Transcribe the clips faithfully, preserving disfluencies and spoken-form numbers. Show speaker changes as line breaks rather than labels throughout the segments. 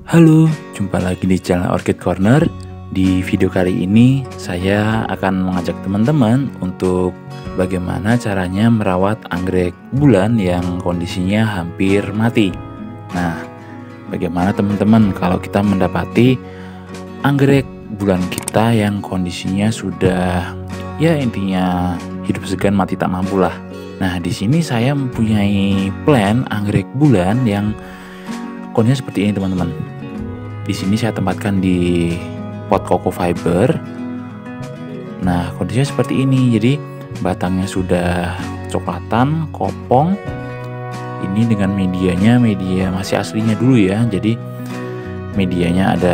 Halo, jumpa lagi di channel Orchid Corner. Di video kali ini saya akan mengajak teman-teman untuk bagaimana caranya merawat anggrek bulan yang kondisinya hampir mati. Nah, bagaimana teman-teman kalau kita mendapati anggrek bulan kita yang kondisinya sudah, ya intinya hidup segan mati tak mampu lah. Nah, di sini saya mempunyai plan anggrek bulan yang kondisinya seperti ini teman-teman. Di sini saya tempatkan di pot coco fiber. Nah, kondisinya seperti ini. Jadi batangnya sudah coklatan, kopong. Ini dengan medianya, media masih aslinya dulu ya. Jadi medianya ada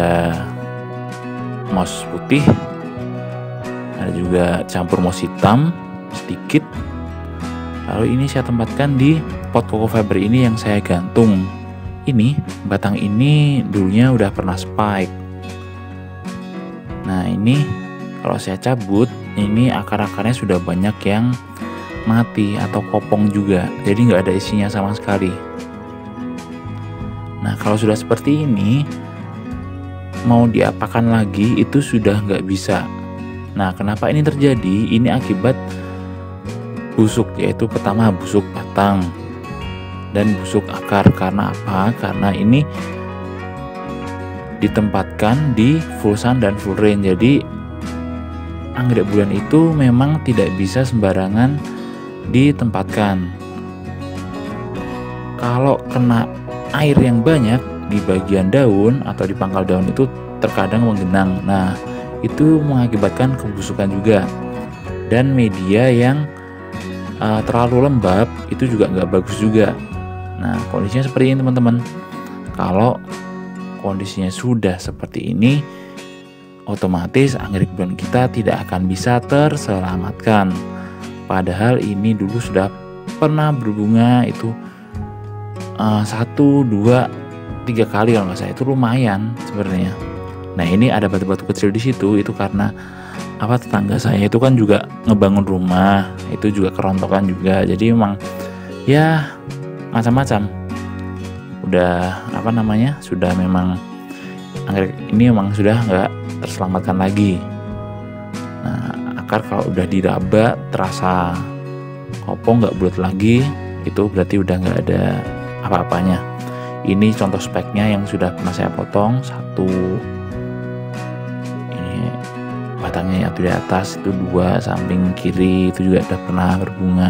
moss putih, ada juga campur moss hitam sedikit. Lalu ini saya tempatkan di pot coco fiber ini yang saya gantung. Ini batang ini dulunya udah pernah spike. Nah, ini kalau saya cabut, ini akar-akarnya sudah banyak yang mati atau kopong juga, jadi nggak ada isinya sama sekali. Nah, kalau sudah seperti ini, mau diapakan lagi itu sudah nggak bisa. Nah, kenapa ini terjadi? Ini akibat busuk, yaitu pertama busuk batang dan busuk akar. Karena apa? Karena ini ditempatkan di full sun dan full rain. Jadi anggrek bulan itu memang tidak bisa sembarangan ditempatkan. Kalau kena air yang banyak di bagian daun atau di pangkal daun itu terkadang menggenang. Nah, itu mengakibatkan kebusukan juga. Dan media yang uh, terlalu lembab itu juga nggak bagus juga. Nah, kondisinya seperti ini teman-teman. Kalau kondisinya sudah seperti ini, otomatis anggrek bulan kita tidak akan bisa terselamatkan. Padahal ini dulu sudah pernah berbunga itu uh, satu, dua, tiga kali kalau nggak salah, itu lumayan sebenarnya. Nah, ini ada batu-batu kecil di situ, itu karena apa, tetangga saya itu kan juga ngebangun rumah, itu juga kerontokan juga. Jadi memang ya macam-macam. Udah apa namanya? Sudah memang anggrek ini memang sudah nggak terselamatkan lagi. Nah, akar kalau udah diraba terasa kopong, nggak bulat lagi, itu berarti udah nggak ada apa-apanya. Ini contoh speknya yang sudah pernah saya potong. Satu, ini batangnya yang di atas itu dua, samping kiri itu juga udah pernah berbunga.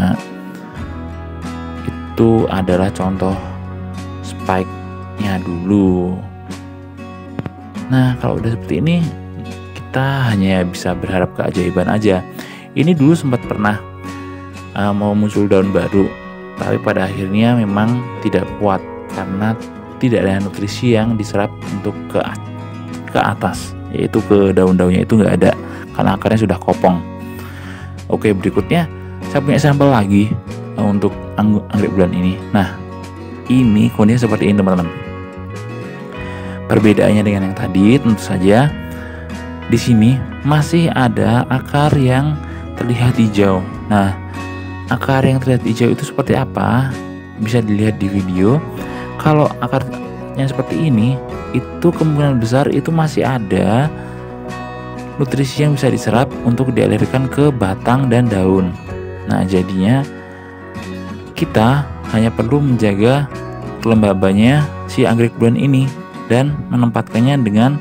Itu adalah contoh spike-nya dulu. Nah, kalau udah seperti ini, kita hanya bisa berharap keajaiban aja. Ini dulu sempat pernah uh, mau muncul daun baru, tapi pada akhirnya memang tidak kuat karena tidak ada nutrisi yang diserap untuk ke ke atas, yaitu ke daun-daunnya itu nggak ada karena akarnya sudah kopong. Oke, berikutnya saya punya sampel lagi uh, untuk ang anggrek bulan ini. Nah, ini kondisinya seperti ini teman-teman. Perbedaannya dengan yang tadi tentu saja di sini masih ada akar yang terlihat hijau. Nah, akar yang terlihat hijau itu seperti apa? Bisa dilihat di video. Kalau akarnya seperti ini, itu kemungkinan besar itu masih ada nutrisi yang bisa diserap untuk dialirkan ke batang dan daun. Nah, jadinya kita hanya perlu menjaga kelembabannya si anggrek bulan ini dan menempatkannya dengan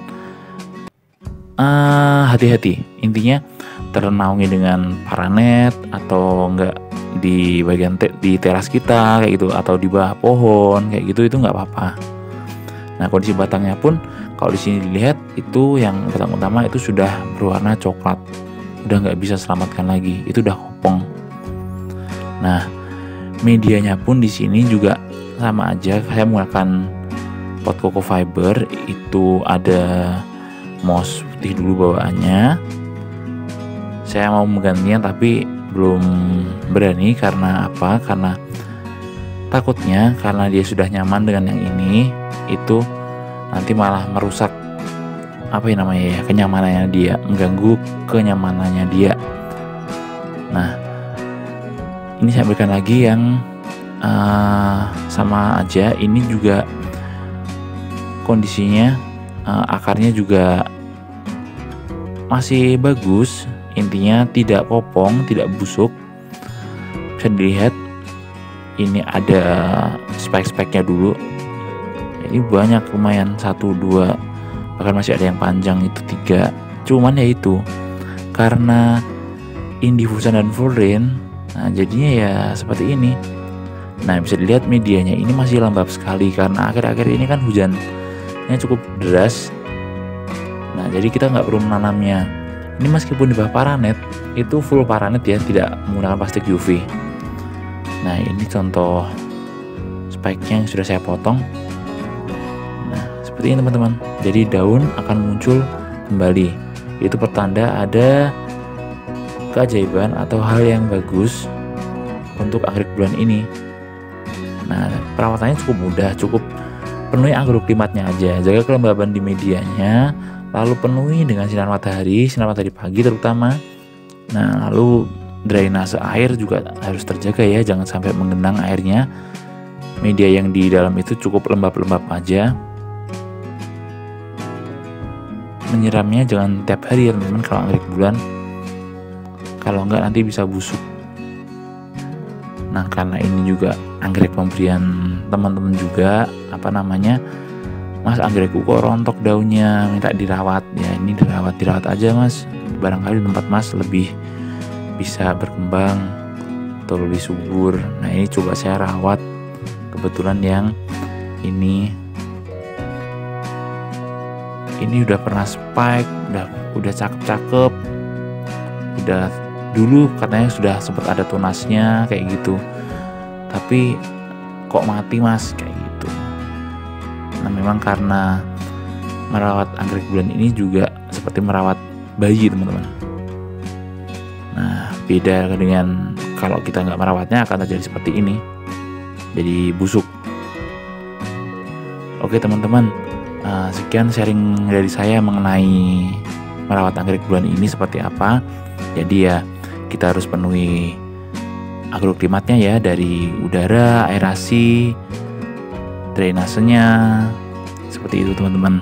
hati-hati. Uh, Intinya ternaungi dengan paranet atau enggak di bagian te di teras kita kayak gitu, atau di bawah pohon kayak gitu, itu nggak apa-apa. Nah, kondisi batangnya pun kalau di sini dilihat itu yang batang utama itu sudah berwarna coklat, udah nggak bisa selamatkan lagi, itu udah kopong. Nah, medianya pun di sini juga sama aja. Saya menggunakan pot coco fiber, itu ada moss putih dulu bawaannya. Saya mau menggantinya tapi belum berani. Karena apa? Karena takutnya karena dia sudah nyaman dengan yang ini, itu nanti malah merusak apa ya namanya ya, kenyamanannya dia, mengganggu kenyamanannya dia. Nah, ini saya berikan lagi yang uh, sama aja. Ini juga kondisinya uh, akarnya juga masih bagus, intinya tidak kopong, tidak busuk. Bisa dilihat ini ada spek-speknya dulu. Ini banyak, lumayan, satu dua, bahkan masih ada yang panjang itu tiga. Cuman ya itu karena indifusan dan full rain, nah jadinya ya seperti ini. Nah bisa dilihat medianya ini masih lembab sekali karena akhir-akhir ini kan hujannya cukup deras. Nah jadi kita nggak perlu menanamnya. Ini meskipun di bawah paranet itu full paranet ya, tidak menggunakan plastik U V. Nah ini contoh spike-nya yang sudah saya potong. Nah seperti ini teman-teman. Jadi daun akan muncul kembali. Itu pertanda ada keajaiban atau hal yang bagus untuk anggrek bulan ini. Nah perawatannya cukup mudah, cukup penuhi agroklimatnya aja, jaga kelembaban di medianya, lalu penuhi dengan sinar matahari, sinar matahari pagi terutama. Nah lalu drainase air juga harus terjaga ya, jangan sampai menggenang airnya. Media yang di dalam itu cukup lembab-lembab aja. Menyiramnya jangan tiap hari ya teman-teman kalau anggrek bulan, kalau enggak nanti bisa busuk. Nah karena ini juga anggrek pemberian teman-teman juga, apa namanya, mas anggrekku kok rontok daunnya, minta dirawat. Ya ini dirawat dirawat aja mas, barangkali tempat mas lebih bisa berkembang atau lebih subur. Nah ini coba saya rawat, kebetulan yang ini ini udah pernah spike, udah udah cakep-cakep, udah dulu katanya sudah sempat ada tunasnya kayak gitu, tapi kok mati mas kayak gitu. Nah memang karena merawat anggrek bulan ini juga seperti merawat bayi teman-teman. Nah beda dengan kalau kita nggak merawatnya akan terjadi seperti ini, jadi busuk. Oke teman-teman, uh, sekian sharing dari saya mengenai merawat anggrek bulan ini seperti apa. Jadi ya kita harus penuhi agroklimatnya ya, dari udara, aerasi, drainasenya, seperti itu teman-teman.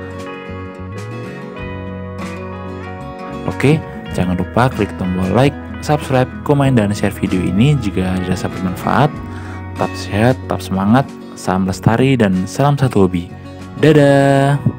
Oke, jangan lupa klik tombol like, subscribe, komen, dan share video ini jika dirasa bermanfaat. Tetap sehat, tetap semangat, salam lestari, dan salam satu hobi. Dadah!